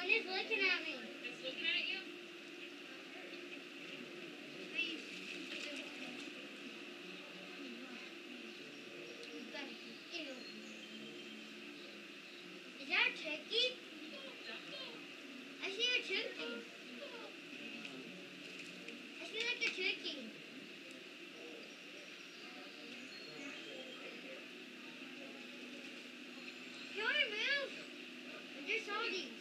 it's looking at me. It's looking at you? Please. Ew. Is that a turkey? I see a turkey. I see like a turkey. Can I move? I'm just holding.